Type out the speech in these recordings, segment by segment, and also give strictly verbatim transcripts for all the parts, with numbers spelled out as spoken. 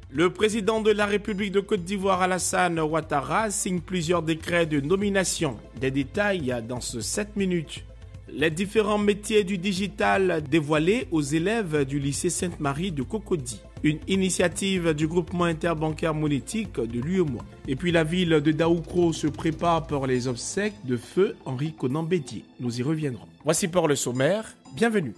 Le président de la République de Côte d'Ivoire, Alassane Ouattara, signe plusieurs décrets de nomination. Des détails dans ce sept minutes. Les différents métiers du digital dévoilés aux élèves du lycée Sainte-Marie de Cocody. Une initiative du groupement interbancaire monétique de l'U E M O A. Et puis la ville de Daoukro se prépare pour les obsèques de feu Henri Konan Bédié. Nous y reviendrons. Voici pour le sommaire. Bienvenue.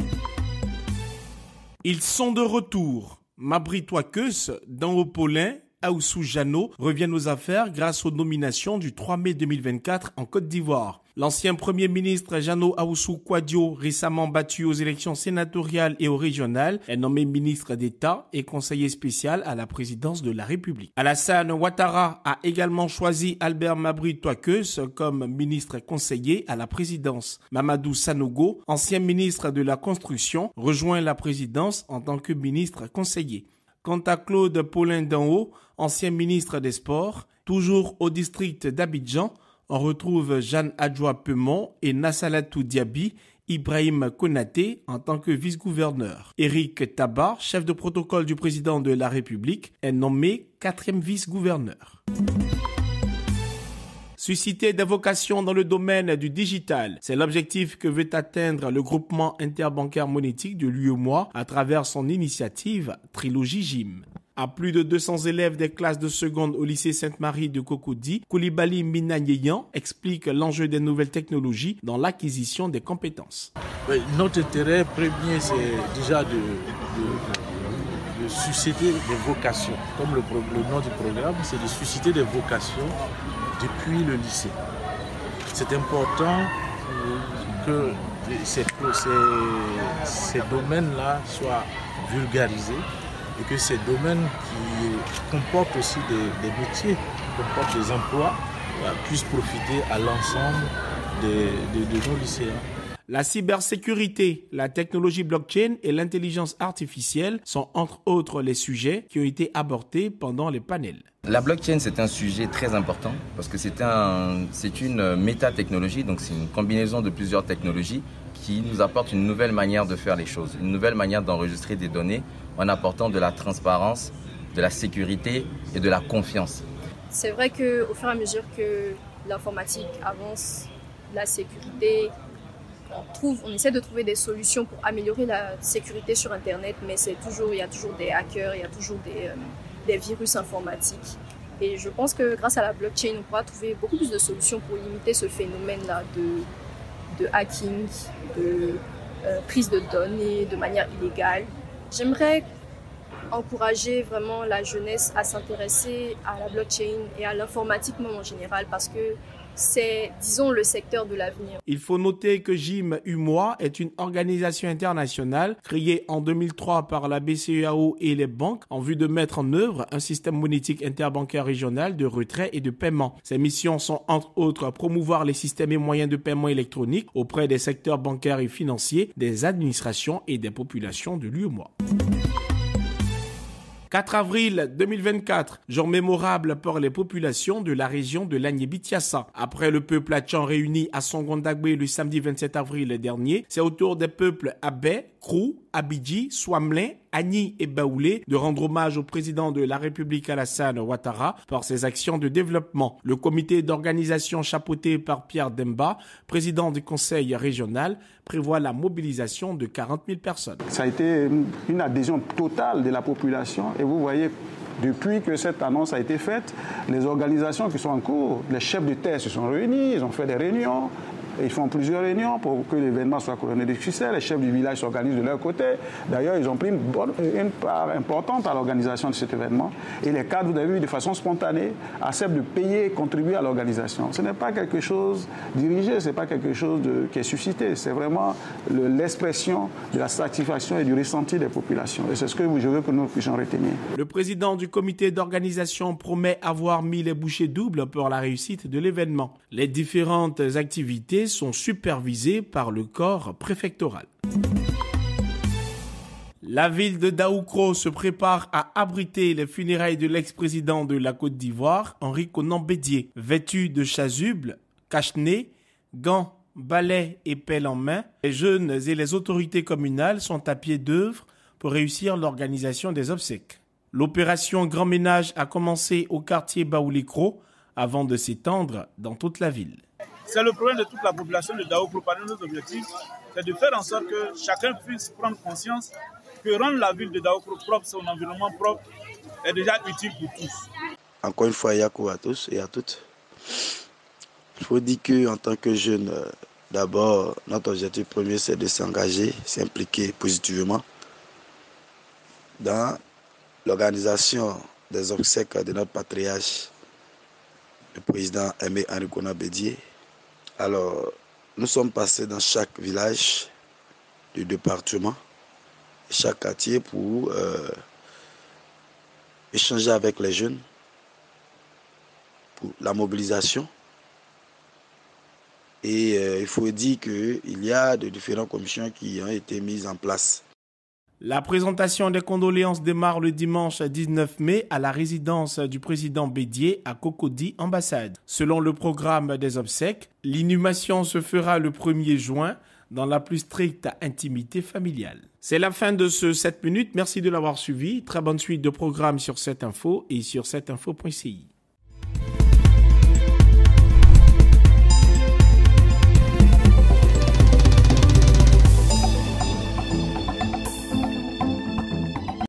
Ils sont de retour. Mabry Touakeus, Dan Paulin, Aoussou Jano reviennent aux affaires grâce aux nominations du trois mai deux mille vingt-quatre en Côte d'Ivoire. L'ancien premier ministre Jano Aoussou Kouadio, récemment battu aux élections sénatoriales et aux régionales, est nommé ministre d'État et conseiller spécial à la présidence de la République. Alassane Ouattara a également choisi Albert Mabry Touakeus comme ministre conseiller à la présidence. Mamadou Sanogo, ancien ministre de la Construction, rejoint la présidence en tant que ministre conseiller. Quant à Claude Paulin Danho, ancien ministre des Sports, toujours au district d'Abidjan, on retrouve Jeanne Adjoa Peumont et Nassalatou Diaby, Ibrahim Konaté en tant que vice-gouverneur. Éric Tabar, chef de protocole du président de la République, est nommé quatrième vice-gouverneur. Susciter des vocations dans le domaine du digital. C'est l'objectif que veut atteindre le groupement interbancaire monétique de l'U E M O A à travers son initiative Trilogie J I M. À plus de deux cents élèves des classes de seconde au lycée Sainte-Marie de Cocody, Koulibaly Minanyeyan explique l'enjeu des nouvelles technologies dans l'acquisition des compétences. Notre intérêt premier, c'est déjà de, de, de susciter des vocations. Comme le, le nom du programme, c'est de susciter des vocations depuis le lycée. C'est important que ces, ces, ces domaines-là soient vulgarisés et que ces domaines qui comportent aussi des, des métiers, qui comportent des emplois, puissent profiter à l'ensemble de, de, de nos lycéens. La cybersécurité, la technologie blockchain et l'intelligence artificielle sont entre autres les sujets qui ont été abordés pendant les panels. La blockchain, c'est un sujet très important parce que c'est un, c'est une métatechnologie, donc c'est une combinaison de plusieurs technologies qui nous apporte une nouvelle manière de faire les choses, une nouvelle manière d'enregistrer des données en apportant de la transparence, de la sécurité et de la confiance. C'est vrai qu'au fur et à mesure que l'informatique avance, la sécurité, on, trouve, on essaie de trouver des solutions pour améliorer la sécurité sur Internet, mais c'est toujours, il y a toujours des hackers, il y a toujours des, euh, des virus informatiques. Et je pense que grâce à la blockchain, on pourra trouver beaucoup plus de solutions pour limiter ce phénomène-là de, de hacking, de euh, prise de données de manière illégale. J'aimerais encourager vraiment la jeunesse à s'intéresser à la blockchain et à l'informatique même en général parce que c'est, disons, le secteur de l'avenir. Il faut noter que J I M U M O A est une organisation internationale créée en deux mille trois par la B C E A O et les banques en vue de mettre en œuvre un système monétique interbancaire régional de retrait et de paiement. Ses missions sont entre autres promouvoir les systèmes et moyens de paiement électronique auprès des secteurs bancaires et financiers, des administrations et des populations de l'U E M O A. quatre avril deux mille vingt-quatre, jour mémorable pour les populations de la région de l'Agné-Bichiassa. Après le peuple Atchan réuni à Songondagbe le samedi vingt-sept avril dernier, c'est au tour des peuples Abé, Krou, Abidji, Swamlin, Agni et Baoulé de rendre hommage au président de la République Alassane Ouattara pour ses actions de développement. Le comité d'organisation chapeauté par Pierre Demba, président du conseil régional, prévoit la mobilisation de quarante mille personnes. Ça a été une adhésion totale de la population et vous voyez, depuis que cette annonce a été faite, les organisations qui sont en cours, les chefs de terre se sont réunis, ils ont fait des réunions. Ils font plusieurs réunions pour que l'événement soit couronné de succès. Les chefs du village s'organisent de leur côté. D'ailleurs, ils ont pris une, bonne, une part importante à l'organisation de cet événement. Et les cadres, vous avez vu, de façon spontanée, acceptent de payer et contribuer à l'organisation. Ce n'est pas quelque chose dirigé, ce n'est pas quelque chose de, qui est suscité. C'est vraiment le, l'expression de la satisfaction et du ressenti des populations. Et c'est ce que je veux que nous puissions retenir. Le président du comité d'organisation promet avoir mis les bouchées doubles pour la réussite de l'événement. Les différentes activités sont supervisés par le corps préfectoral. La ville de Daoukro se prépare à abriter les funérailles de l'ex-président de la Côte d'Ivoire, Henri Konan Bédié. Vêtu de chasuble, cache-nez, gants, balais et pelle en main, les jeunes et les autorités communales sont à pied d'œuvre pour réussir l'organisation des obsèques. L'opération Grand Ménage a commencé au quartier Baoulikro avant de s'étendre dans toute la ville. C'est le problème de toute la population de Daoukro. Parmi nos objectifs, c'est de faire en sorte que chacun puisse prendre conscience que rendre la ville de Daoukro propre, son environnement propre, est déjà utile pour tous. Encore une fois, Yakou à tous et à toutes. Il faut dire qu'en tant que jeune, d'abord, notre objectif premier, c'est de s'engager, s'impliquer positivement dans l'organisation des obsèques de notre patriarche, le président Aimé Henri Konan Bédié. Alors, nous sommes passés dans chaque village du département, chaque quartier pour euh, échanger avec les jeunes, pour la mobilisation. Et euh, il faut dire qu'il y a de différentes commissions qui ont été mises en place. La présentation des condoléances démarre le dimanche dix-neuf mai à la résidence du président Bédié à Cocody, ambassade. Selon le programme des obsèques, l'inhumation se fera le premier juin dans la plus stricte intimité familiale. C'est la fin de ce sept minutes. Merci de l'avoir suivi. Très bonne suite de programmes sur sept info et sur sept info point c i.